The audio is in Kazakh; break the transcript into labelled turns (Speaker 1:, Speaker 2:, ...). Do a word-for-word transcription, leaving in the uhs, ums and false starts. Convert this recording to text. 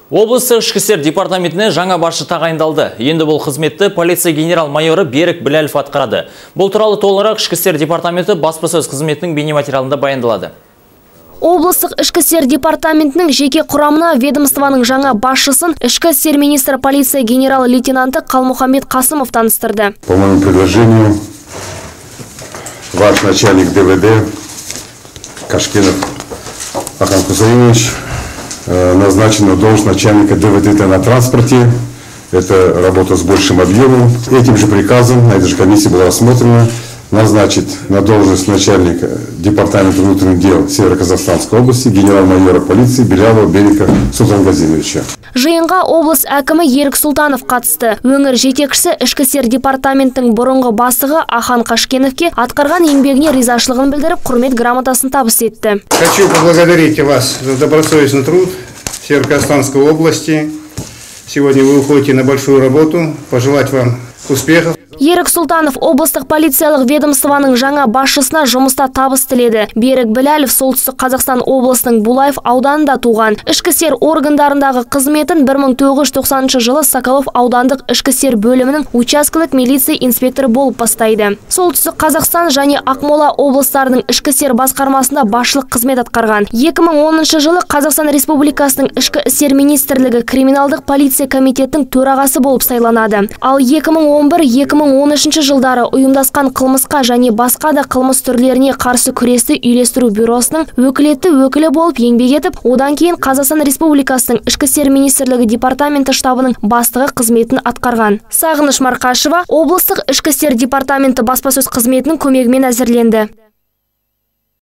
Speaker 1: Облыстық ішкі істер департаментіне жаңа басшы тағайындалды. Енді бұл қызметті полиция генерал-майоры Берік Біләлов атқарады. Бұл туралы толығырақ ішкі істер департаменті баспасөз қызметінің бейнематериалында баяндалады.
Speaker 2: Облыстық ішкі істер департаментінің жеке құрамына ведомствоның жаңа басшысын ішкі істер министрі полиция генерал-лейтенанты Қалмұхаммед Қасымов таныстырды.
Speaker 3: По моему предложению, ваш начальник ДВД Кашкенов Ахан Хусаинович назначен на должность начальника ДВД на транспорте. Это работа с большим объемом. Этим же приказом на этой же комиссии было рассмотрено назначить на должность начальника департамента внутренних дел Северо-Казахстанской области генерал-майора полиции Белялова Берика Султангазиновича.
Speaker 2: Жиынға облыс әкімі Ерік Сұлтанов қатысты. Өңір жетекшісі ішкі істер департаменттің бұрынғы бастығы Ахан Қашкеновке атқарған еңбегіне ризашылығын білдіріп, құрмет грамотасын табыс етті.
Speaker 4: Хочу поблагодарить вас за добросовестный труд в Северо-Казахстанской области. Сегодня вы уходите на большую работу. Пожелать вам успехов.
Speaker 2: Ерік Сұлтанов облыстық полициялық ведомствоның жаңа басшысына жұмыста табыс тіледі. Берік Біләлов солтүстік Қазақстан облысының Булаев ауданында туған. Ішкі істер органдарындағы қызметін бір мың тоғыз жүз тоқсаныншы жылы Соколов аудандық ішкі істер бөлімінің учаскелік милиция инспекторы болып бастайды. Солтүстік Қазақстан және Ақмола облыстарының ішкі істер басқармасында басшылық қызмет атқарған. екі мың оныншы жылы Қазақстан Республикасының ішкі істер министрлігі криминалдық полиция комитетінің төрағасы болып сайланады. Ал екі мың он бір екі мың он үшінші жылдары ұйымдасқан қылмысқа және басқа да қылмыс түрлеріне қарсы күресті үйлестіру бюросының өкілетті өкілі болып еңбек етіп, одан кейін Қазақстан Республикасының ішкі істер министрлігі департаменті штабының бастығы қызметін атқарған. Сағыныш Марқашева облыстық ішкі істер департаменті баспасөз қызметінің көмегімен әзірленді.